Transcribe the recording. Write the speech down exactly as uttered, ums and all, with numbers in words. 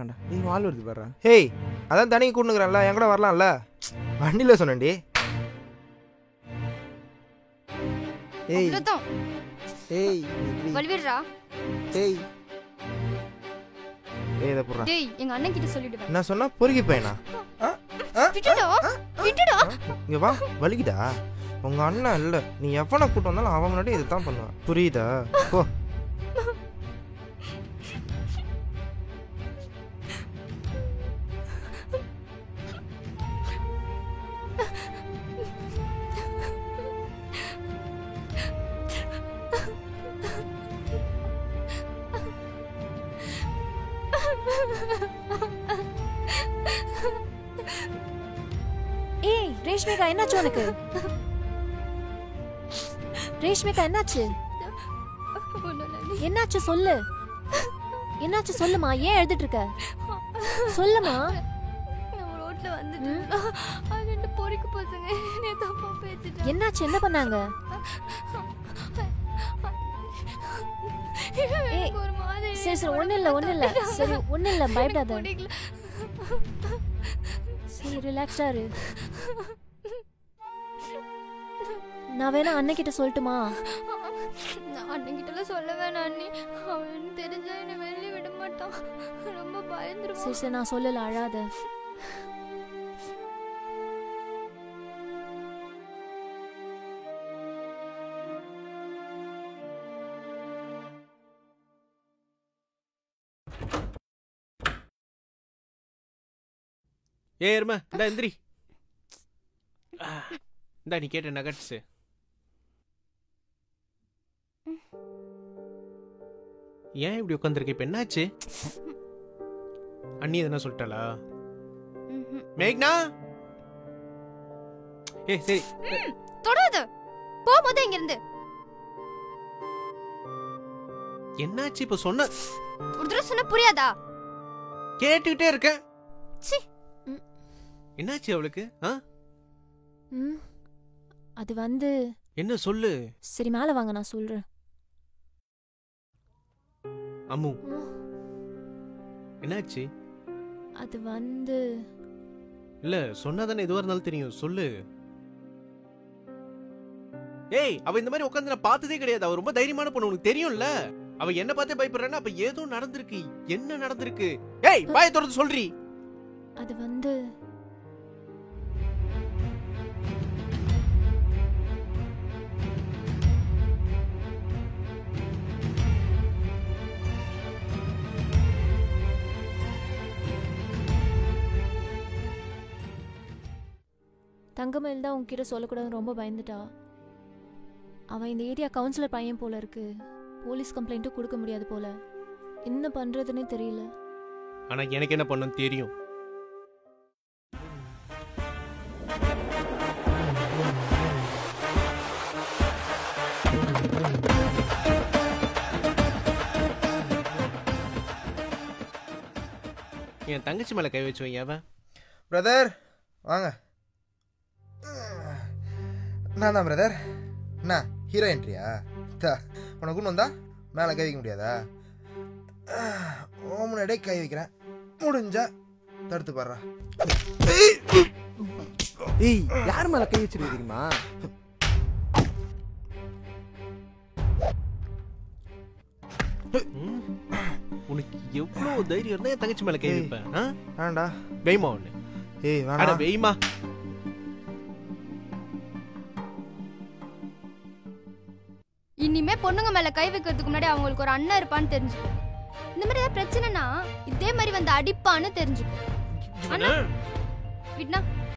இருக்காண்டா. டேய் வால் வருது பாரு. ஹேய் அதான் தனிக்கு கூட்டுக்குறேன்ல, என் கூட வரலாம்ல. வண்டியில் சொன்னேன்டி. ஏய் ஏய் வல்விடுறா. ஏய் ஏய் இத போறா. டேய் எங்க அண்ணன் கிட்ட சொல்லிடுவேன். நான் சொன்னா பொறுக்கி பையனா? விட்டுடா விட்டுடா. இங்க வா வலிக்குதா? உங்க அண்ணன் இல்ல, நீ எவனை கூட்டு வந்தாலும் அவன் முன்னாடி இதுதான் பண்ணுவான். புரியுதா? போ. ஏய் ரேஷ்மிகா என்னாச்சு உனக்கு? ரேஷ்மிகா என்னாச்சு? என்னாச்சு சொல்லு. என்னாச்சு சொல்லுமா? ஏன் எழுதிட்டு இருக்க? சொல்லுமா. நான் ரோட்ல வந்துட்டு அது ரெண்டு பொறுக்கு பசங்க என்னைய தப்பா பேசிட்டாங்க. என்னாச்சு? என்ன பண்ணாங்க? ஏய் ஒரு மாதிரி சரி சரி ஒண்ணு இல்ல ஒண்ணு இல்ல சரி ஒண்ணு இல்ல பயப்படாத. சரி ரிலாக்ஸ்டா இரு. நான் வேணா அண்ணன் கிட்ட சொல்லட்டுமா? நான் அண்ணன் கிட்ட சொல்ல வேணாம் அண்ணி. அவன் தெரிஞ்சா என்ன வெளியே விட மாட்டான். ரொம்ப பயந்துருவான். சரி சரி நான் சொல்லல, அழாத. ஏ எருமை இந்தா எந்திரி. இந்தா நீ கேட்ட நகட்ஸ். ஏன் இப்படி உட்காந்துருக்க? இப்ப என்னாச்சு? அண்ணி எதனா சொல்லிட்டாளா? மேக்னா ஏ சரி தொடாத. போ முத இங்க இருந்து. என்னாச்சு இப்ப? சொன்ன ஒரு தடவை சொன்னா புரியாதா? கேட்டுக்கிட்டே இருக்க. சி என்னாச்சு அவளுக்கு? ம் அது வந்து என்ன சொல்லு. சரி மேல வாங்க நான் சொல்றேன். அம்மு என்னாச்சு? அது வந்து இல்ல சொன்னாதானே எதுவா இருந்தாலும் தெரியும். சொல்லு. ஏய் அவ இந்த மாதிரி உட்காந்து நான் பார்த்ததே கிடையாது. அவ ரொம்ப தைரியமான பொண்ணு, உனக்கு தெரியும்ல. அவ என்ன பார்த்தே பயப்படுறான்னா அப்ப ஏதோ நடந்திருக்கு. என்ன நடந்திருக்கு? ஏய் வாயை திறந்து சொல்றி. அது வந்து தங்கமயில் தான் உன்கிட்ட சொல்லக்கூடாதுன்னு ரொம்ப பயந்துட்டா. அவன் இந்த ஏரியா கவுன்சிலர் பையன் போல இருக்கு. போலீஸ் கம்ப்ளைண்ட்டும் கொடுக்க முடியாது போல. என்ன பண்றதுன்னே தெரியல. ஆனா எனக்கு என்ன பண்ணணும் தெரியும். என் தங்கச்சி மேல கை வச்சு வைங்க. அவன் பிரதர் வாங்க. நான் தான் பிரதர். என்ன ஹீரோ என்ட்ரியா? உனக்கு ஒன்று வந்தா மேலே கை வைக்க முடியாதா? ஓ முன்னாடியே கை வைக்கிறேன், முடிஞ்சா தடுத்து பாடுறா. ஏய் யார் மேலே கை வச்சிருக்கு தெரியுமா? உனக்கு எவ்வளவு தைரியம் இருந்தா என் தங்கச்சி மேல கை வைப்பேன்? வேண்டா வெய்மா ஒண்ணு. ஏய் வேணா வெய்மா. இனிமே பொண்ணுங்க மேல கை வைக்கிறதுக்கு முன்னாடி அவங்களுக்கு ஒரு அண்ணன் இருப்பான்னு தெரிஞ்சுக்கும். இந்த மாதிரி ஏதாவது பிரச்சனைனா இதே மாதிரி வந்து அடிப்பான்னு தெரிஞ்சுக்கும். அண்ணா விட்னா